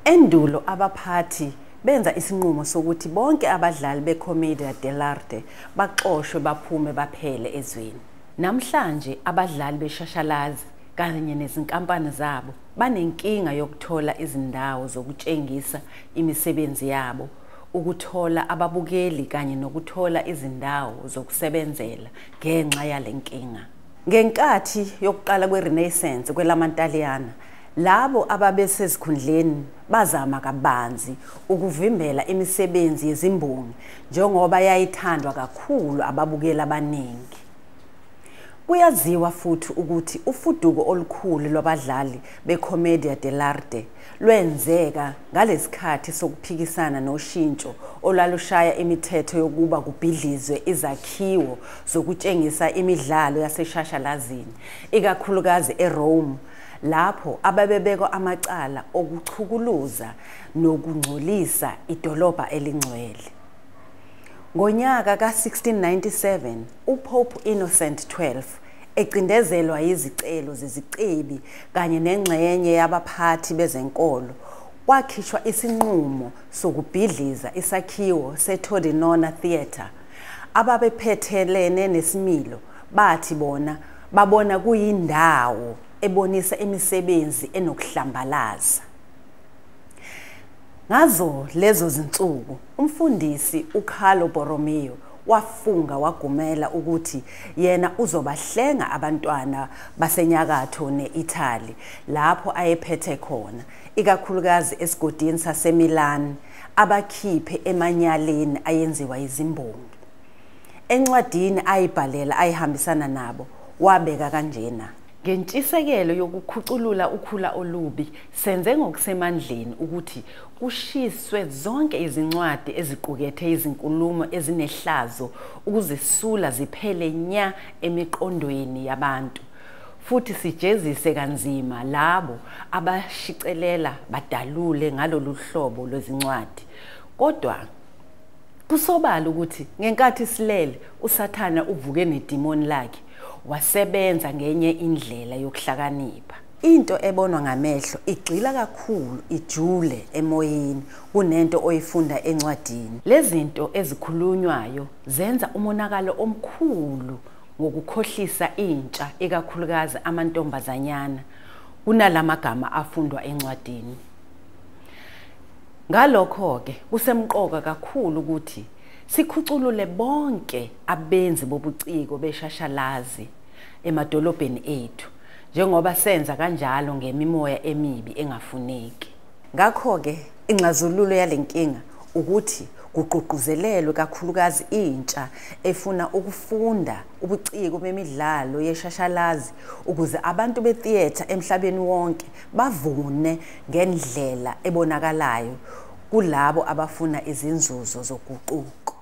Endulo abaphathi benza isinqumo sokuthi bonke abadlali beCommedia dell'arte baxoshwe baphume baphele ezweni. Namhlanje abadlali beshashalazi kanye nezinkampani zabo banenkinga yokuthola izindawo zokutshengisa imisebenzi yabo, ukuthola ababukeli kanye nokuthola izindawo zokusebenzela ngenxa yalenkinga. Ngenkathi yokuqala kweRenaissance kwelamaNtaliyana, labo ababesezikhundleni bazama kabanzi ukuvimbela imisebenzi yezimbongi njengoba yayithandwa kakhulu ababukeli abaningi. Kuyaziwa futhi ukuthi ufuduko olukhulu lwabadlali beCommedia dell'arte lwenzeka ngalesikhathi sokuphikisana noshintsho olwalushaya imithetho yokuba kubhidlizwe izakhiwo zokutshengisa imidlalo yaseshashalazini, ikakhulukazi eRome, lapho ababebekwa amacala okuchukuluza nokungcolisa idolobha elingcwele. Ngonyaka ka-1697, uPope Innocent XII, ecindezelwa yizicelo zezicebi kanye nengxenye yabaphathi bezenkolo, kwakhishwa isinqumo sokubhidliza isakhiwo seTordinona Theatre. Ababephethelene nesimilo bathi babona kuyindawo ebonisa imisebenzi enokuhlambalaza. Ngazo lezo zinsuku, umfundisi uCarlo Borromeo wafunga wagumela ukuthi yena uzobahlenga abantwana basenyakatho ne-Italy lapho ayephethe khona, ikakhulukazi esigodini saseMilan, abakhiphe emanyaleni ayenziwa izimbongi. Encwadini ayibhalela ayihambisana nabo, wabeka kanjena: ngentshisekelo yokukhuculula ukhula olubi, senze ngokusemandleni ukuthi kushiswe zonke izincwadi eziqukethe izinkulumo ezinehlazo ukuzisula ziphele nya emiqondweni yabantu, futhi sijezise kanzima labo abashicelela badalule ngalolu hlobo lwezincwadi. Kodwa kusobala ukuthi ngenkathi silele uSathane uvuke nedimoni lakhe, wasebenza ngenye indlela yokuhlakanipha. Into ebonwa ngamehlo igcila kakhulu ijule emoyeni kunento oyifunda encwadini. Lezinto ezikhulunywayo zenza umonakalo omkhulu ngokukhohlisa intsha, ikakhulukazi amantombazanyana, kunalamagama afundwa encwadini. Ngalokho-ke kusemqoka kakhulu ukuthi sikhuculule bonke abenzi bobuciko beshashalazi emadolobheni ethu, njengoba senza kanjalo ngemimoya emibi engafuneki. Ngakho-ke inxazululo yalenkinga ukuthi kugqugquzelelwe kakhulukazi intsha efuna ukufunda ubuciko bemidlalo yeshashalazi ukuze abantu betheatre emhlabeni wonke bavune ngendlela ebonakalayo kulabo abafuna izinzuzo zoguquko.